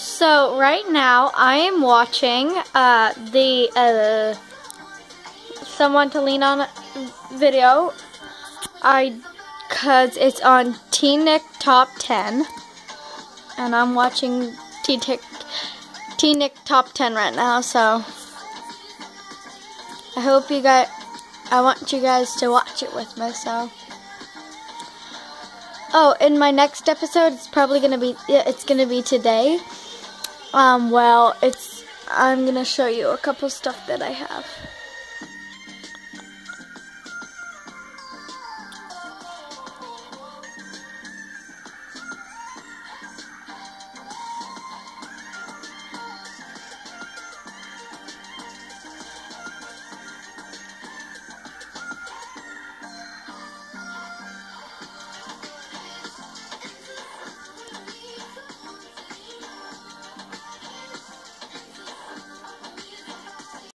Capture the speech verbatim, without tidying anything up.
So right now I am watching uh, the uh, Someone to Lean On video. I, cause it's on Teen Nick Top ten, and I'm watching Teen Nick Teen Nick Top ten right now. So I hope you guys. I want you guys to watch it with me. So. Oh, in my next episode, it's probably gonna be. It's gonna be today. Um, well, it's, I'm gonna show you a couple stuff that I have.